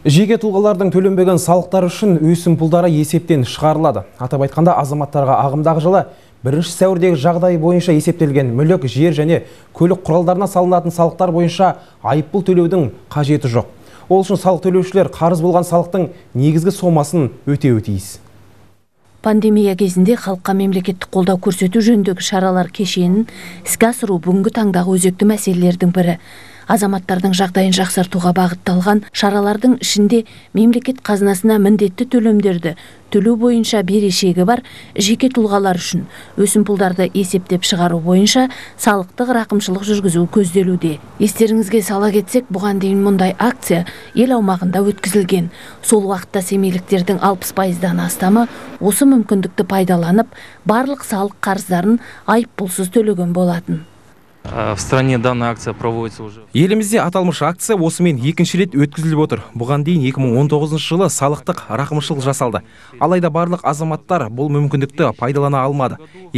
Жеке тұлғалардың төленбеген салықтар үшін өсімпұлдары есептен шығарылады. Атап айтқанда, азаматтарға ағымдағы жылы 1 сәуірдегі жағдай бойынша есептелген мүлік, жер және көлік құралдарына салынатын салықтар бойынша айыппұл төлеудің қажеті жоқ. Ол үшін салық төлеушілер қарыз болған салықтың негізгі сомасын өтеуі тиіс. Пандемия кезінде халыққа мемлекеттік қолдау көрсету жөніндегі шаралар кешенін іске асыру бүгінгі таңдағы өзекті мәселелердің бірі. Азаматтардың жағдайын жақсартуға бағытталған шаралардың ішінде мемлекет қазынасына міндетті төлемдерді төлеу бойынша берешегі бар жеке тұлғалар үшін өсімпұлдарды есептеп шығару бойынша салықтық рақымшылық жүргізу көзделуде. Естеріңізге сала кетсек, бұған дейін мұндай акция ел аумағында өткізілген. Сол уақытта семейліктердің 60%-дан астамы осы мүмкіндікті пайдаланып, барлық салық қарыздарын айыппұлсыз төлеген болатын. В стране данная акция проводится уже. Елімізде аталмыш акция осымен екінші рет өткізіліп отыр. Бұған дейін 2019 жылы салықтық рақымшылық жасалды. Алайда барлық азаматтар бұл мүмкіндікті пайдалана алмады.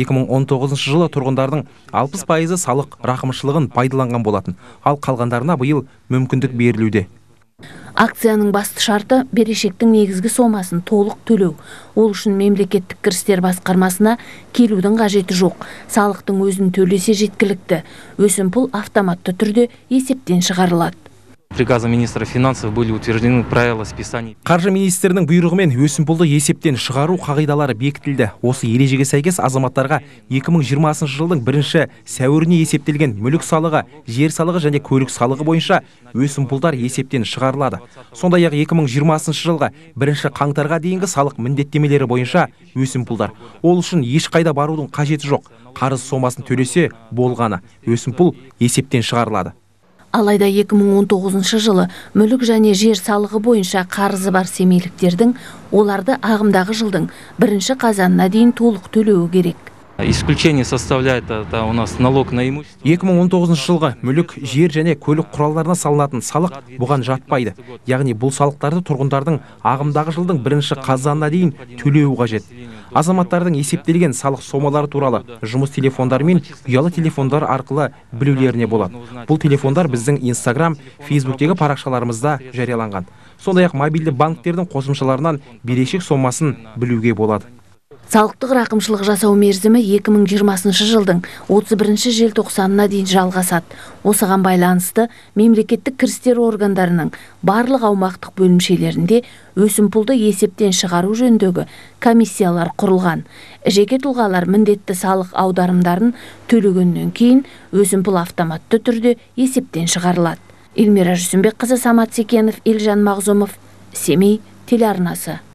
2019 жылы тұрғындардың 60% салық рақымшылығын пайдаланған болатын. Ал қалғандарына биыл мүмкіндік берілуде. Акцияның басты шарты берешектің негізгі сомасын толық төлеу. Ол үшін мемлекеттік кірістер басқармасына келудің қажеті жоқ. Салықтың өзін төлесе жеткілікті. Өсімпұл автоматты түрде есептен шығарылады. Приказом министра финансов были утверждены правила списания. Қаржы министрінің бұйрығымен өсімпұлды есептен шығару қағидалары бекітілді. Осы ережеге сәйкес азаматтарға 2020 жылдың 1 сәуіріне есептелген мүлік салығы, жер салығы және көлік салығы бойынша өсімпұлдар есептен шығарылады. Сондай-ақ 2020 жылға 1 қаңтарға дейінгі салық міндеттемелері бойынша өсімпұлдар. Ол үшін ешқайда барудың қажеті жоқ. Қарыз сомасын төлесе болғаны. Өсімпұл есептен шығарылады. Алайда 2019 жылы мүлік және жер салығы бойынша қарызы бар семейліктердің оларды ағымдағы жылдың 1 қазанына дейін толық төлеуі керек. Исключение составляет это у нас налог на имущество. 2019 жылғы мүлік, жер және көлік құралдарына салынатын салық бұған жатпайды. Яғни бұл салықтарды тұрғындардың ағымдағы жылдың 1 қазанына дейін төлеуі қажет. Азаматтардың есептелген салық сомалары туралы жұмыс телефондары мен ұялы телефондар арқылы білулеріне болады. Бұл телефондар біздің Instagram, Facebook'тегі парақшаларымызда жарияланған. Сондай-ақ мобильді банктердің қосымшаларынан берешек сомасын білуге болады. Салықтық рақымшылық жасау мерзімі 2020 жылдың 31 желтоқсанына дейін жалғасады. Осыған байланысты мемлекеттік кірістер органдарының барлық аумақтық бөлімшелерінде өсімпұлды есептен шығару жөніндегі комиссиялар құрылған. Жеке тұлғалар міндетті салық аударымдарын төлегеннен кейін өсімпұл автоматты түрде есептен шығарылады. Эльмира Жүсімбекқызы, Самат Секенов, Елжан Мағзумов, Семей телеарнасы.